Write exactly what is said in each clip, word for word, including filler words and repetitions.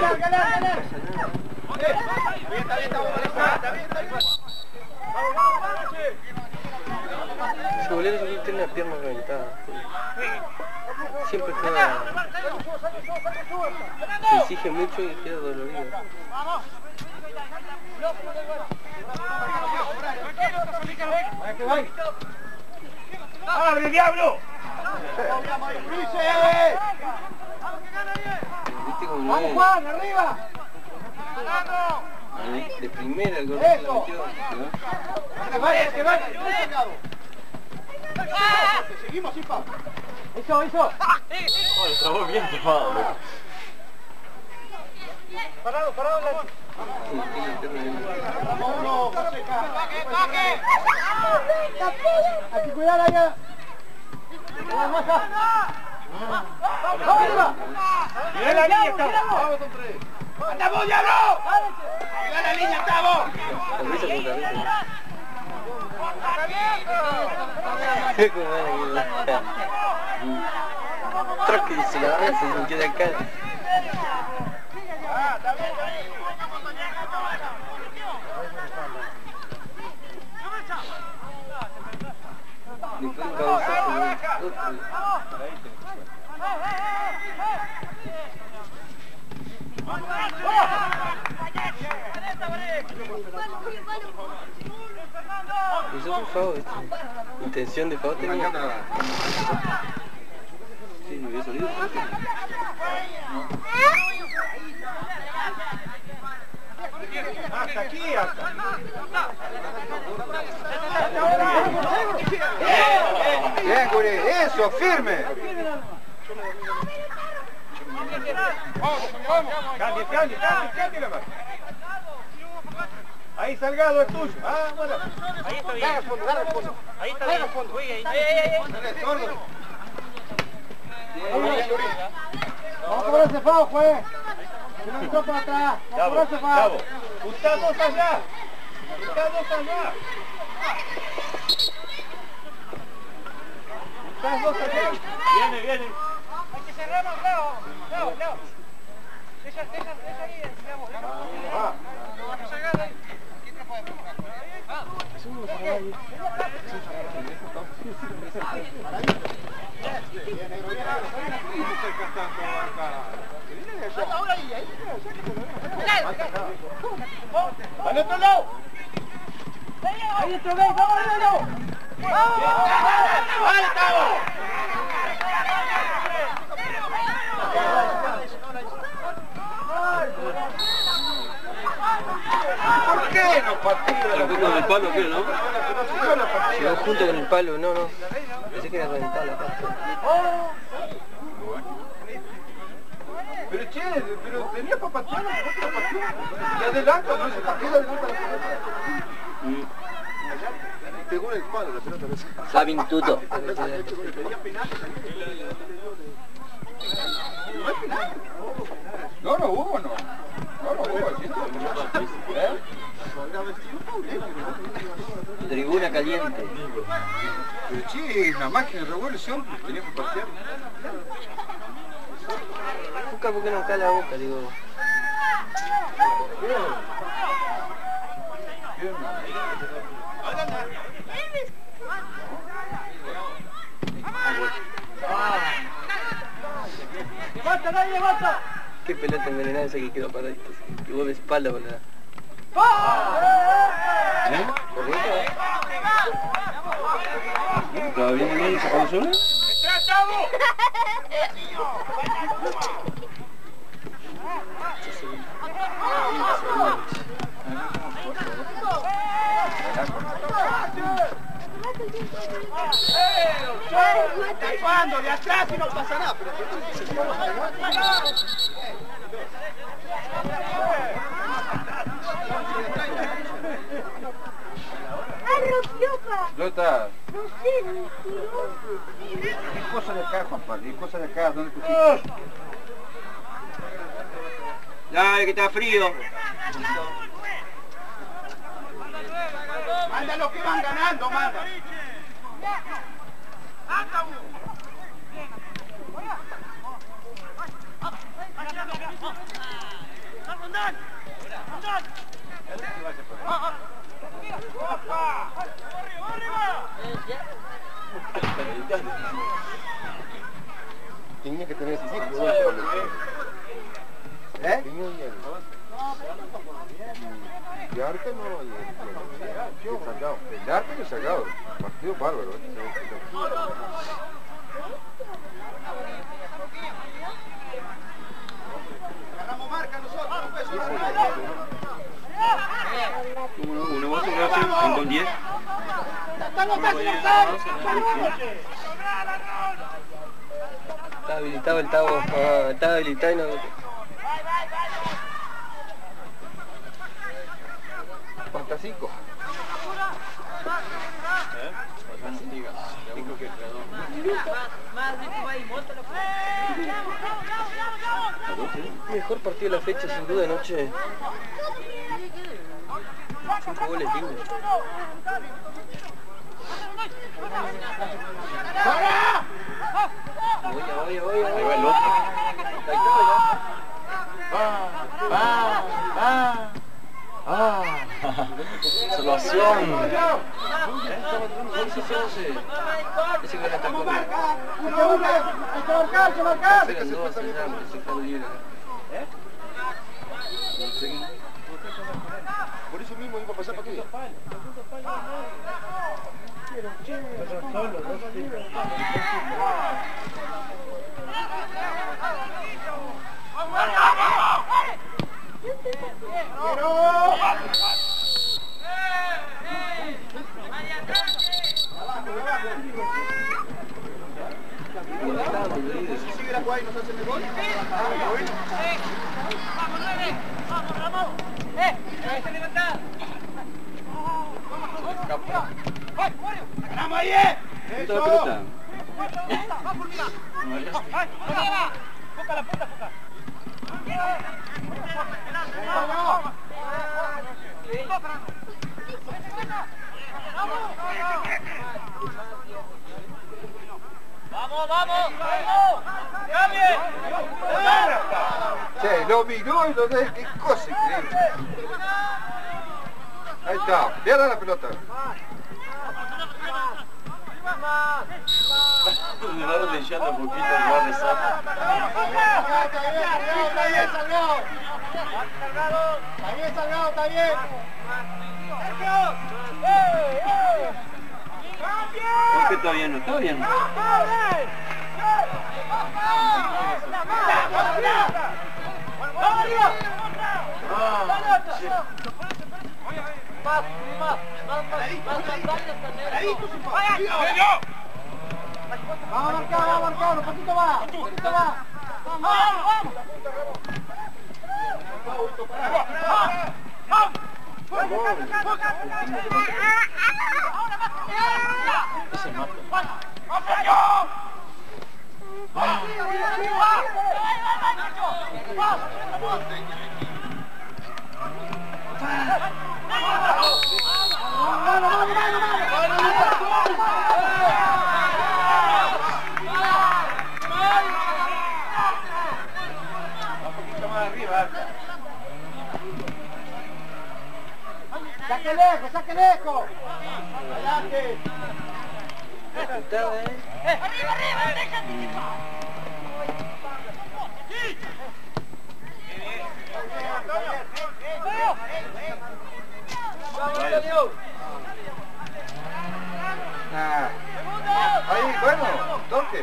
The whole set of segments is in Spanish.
Ese bolero tiene la pierna reventada. Siempre queda... Se exige mucho y queda dolorido. ¡Abre, diablo! ¡Vamos, Juan, arriba! De primera el gol se lo metió. ¡Que vaya, que vaya! ¡Seguimos, Ipa! ¡Eso, eso! Oh, lo trabó bien quemado. ¡Parado, parado! ¡Vámonos, Fonseca! ¡Hay que cuidar allá! ¡Vamos, ¡vamos arriba! ¡Mira la línea, Tavo! ¡Vamos con tres! ¡Andamos, diablo! ¡Mira la línea, Tavo! Troque y se la abraza y se queda acá. Después un cabezazo. Eso fue FAO, ¿viste? Intención de FAO tenía. Sí, me había salido. Hasta aquí, hasta. Bien, Guri, eso, firme. Cambie, cambie, cambie, cambie la mano. Ahí Salgado es tuyo. Ah, bueno. Ahí está bien. Dale fondo, dale fondo. Ahí está bien. Uy, ahí, ahí, ahí, ahí. Dale, sordo. Vamos a cobrar ese FAO, pues. Que no entró para atrás. Vamos a cobrar ese FAO. Estamos allá. Estamos allá. Estás dos allá. Viene, viene. Hay que cerrarnos, Leo. Leo, Leo. Deja, deja, deja ahí, digamos. Ah. Salgado ahí. ¿Quién te puede empujar? Ahora ahí, ahí. ¡Al otro lado! ¡Ahí está, ven! ¡Vamos, Leo! ¡Vamos! ¡Vale, Tavo! ¿Por qué no partió? Pero fue con el palo, ¿qué, no? Llegó junto con el palo, no, no. Pensé que era reventar la pasta. Pero che, pero tenía para patear, no para patear. Y adelanta, no se pateó, adelanta la pelota. Pegó en el palo la pelota. Sabin Tuto. Pedía penal. No hay penal. No, no hubo, no. No, no hubo. ¿Eh? Tribuna caliente. Pero che, una máquina de revolución, tenía que patear. Busca porque no cae la boca, digo. ¡Levanta, nadie levanta! Qué pelota envenenada esa que quedó paradita. Que vos de espalda para la... ¿Eh? ¿Correcto? ¿Estaba bien bien esa consola? ¡Entra, Chavo! Tapando de atrás y no pasa nada, pero ¿dónde está? No sé, mentiroso. ¿Qué cosa de acá, Juan Pablo? ¿Qué cosa de acá? ¿Dónde pusiste? Dale, que está frío. Manda los que van ganando, manda. Tenía que tener ese ¿Eh? de Arca no, y el sacado. El de Arca que sacado. Partido bárbaro. Agarramos marca nosotros, Uno, uno, vos un gracias, con diez. Está habilitado el Tavo. Ah, está habilitado y no... Hasta cinco. Mejor partido de la fecha sin duda anoche. Cinco goles lindos. Vaya, vaya, vaya. Ahí va el otro. Ahí está, ya. ¡Ah! ¡Ah! ¡Ah! ¡Salvación! Ese que era tan ¡Vamos, marca! ¡Hay que marcar! ¡Hay que marcar! ¡Hay que marcar! Eran dos, ese fue libre. Por eso mismo iba a pasar para aquí. Si sigue la jugada y nos hacen el gol. ¡Vamos, nueve! ¡Vamos, Ramón! ¡Eh! ¡Ahí se levanta! ¡Ganamos ahí, eh! ¿Dónde está la pelota? ¡Va por mira! ¡Ahí va! ¡Foca la punta, foca! ¡Vamos, vamos! ¡Vamos! ¡Cambie! Che, lo miró y lo de... ¡Qué cosa increíble! Ahí está, pierda la pelota. Le daron de llanta poquito y va a rezar. Está bien, Salgado. Está bien, Salgado, está bien. ¿Por qué está bien? ¿No está bien? Más, más, más, más, más, Vamos a marcar, vamos a marcar, un poquito más, un poquito más. vamos, vamos. Ese mata. ¡Saque lejos, saque lejos! ¡Adelante! ¡Eh! ¡Arriba, arriba! ¡Déjate! Ah. Ahí, bueno, toque.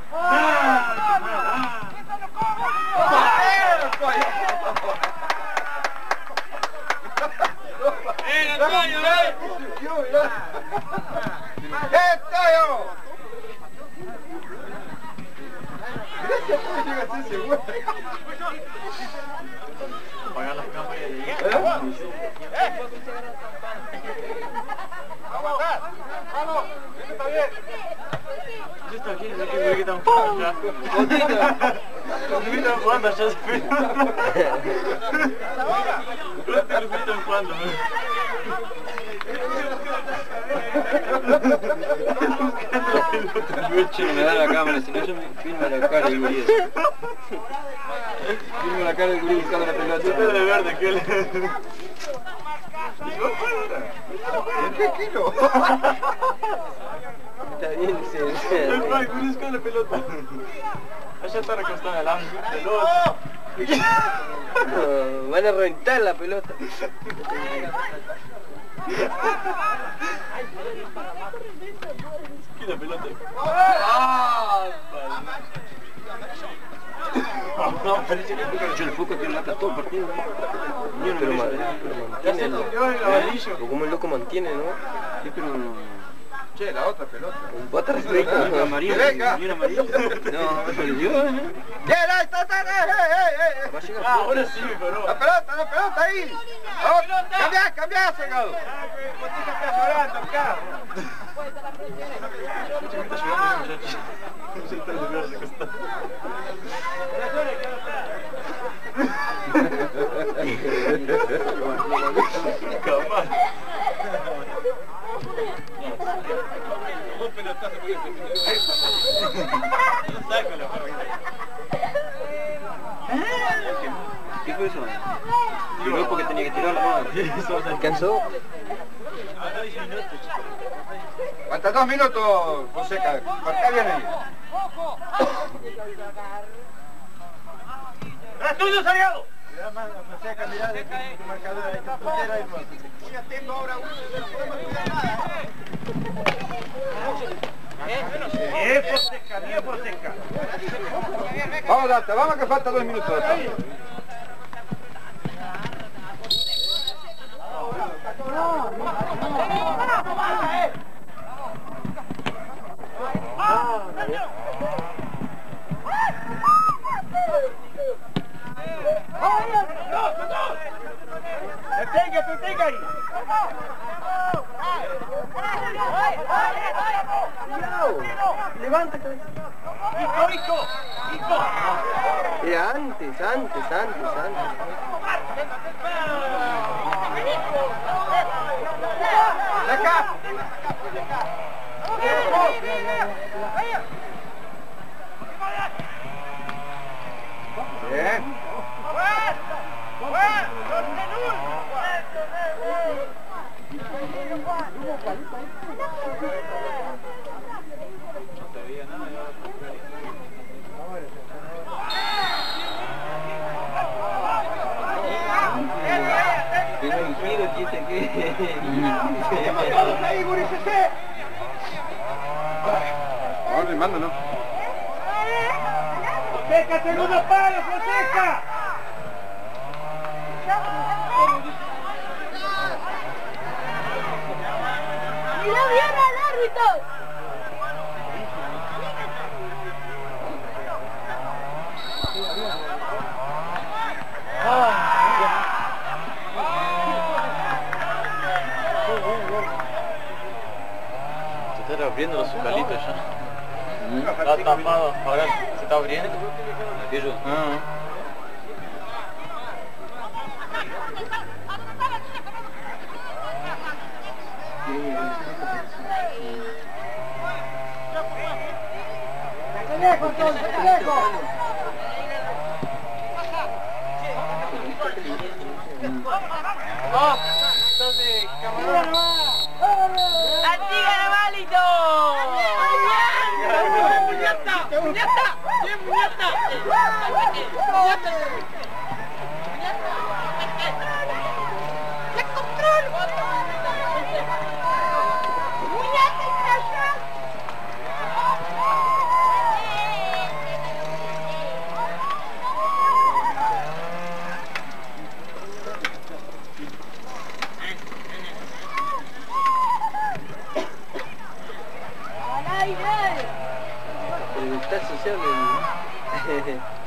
Gracias por llegar a ese güey. Apagar las cámaras y ¡Aguantar! ¡Vamos! ¡Eso está bien! yo estoy aquí, no sé qué están jugando ya. Los que están jugando ya se fueron. Los que están jugando. Che, no me da la cámara, si no yo me filmo la cara del gurí. Filmo la cara del gurí buscando la pelota. chute de verde, ¿qué le...? ¿De qué kilo? Está bien, se... El Frank, ¿dónde está la pelota? Allá está recostada el ángel, pelota. No, van a reventar la pelota. ¿Qué la pelota? ¡Ah! No, parece que Yo el foco tiene lata todo el partido. Yo no Pero lo ma- pero ya se mantiene. tiró el amarillo. O como el loco mantiene, ¿no? Sí, pero... Che, la otra pelota. Va a estar recto. Que Amarillo, venga. mira amarillo. No, perdió, ¿eh? ¡Bien, ahí está, está, eh, eh, eh! Va a llegar Ah, ahora sí me paró. La pelota, la pelota ahí. Vamos, cambiá, cambiá, Salgado. Botija está llorando acá. Mucha gente llorando, muchachos. Ya está el verde recostado. Capaz. Un pelotazo porque se saco la parrilla. ¿Qué fue eso? Tiró porque tenía que tirar la mano. ¿Alcanzó? Ahora diez minutos, chicos. Faltan dos minutos, Fonseca. Marcá bien ahí. ¡Es tuyo, Salgado! Mirá, man, Fonseca, mirá de tu marcador ahí, tu puntera ahí, man. Ya tengo ahora uno, no podemos cuidar nada, ¿eh? Bien, Fonseca, bien, Fonseca. Vamos, Data, vamos que falta dos minutos. Data. ¡Detenga, detenga ahí! Levanta cabeza. ¡Hijo, hijo! ¡Hijo! Era antes, antes, antes, antes. ¡De acá! Bien. Tiene un giro, dice que... ¡Vamos ahí, gurícese! Ahora mando, ¿no? ¡Fonseca, segundo palo, Fonseca! ¡Mira bien al árbitro! Se están abriendo los zucalitos ya. Está tapado. Ahora se está abriendo. Aquello. Ah. ¡Lejos, entonces, lejos! ¡Oh! Entonces, camarón. ¡Antiga Navalito! ¡Muñata! ¡Muñata! ¡Bien, muñata! ¡Muñata! ¡La control! ¡Muñata está allá! ¡Al aire! El está social del...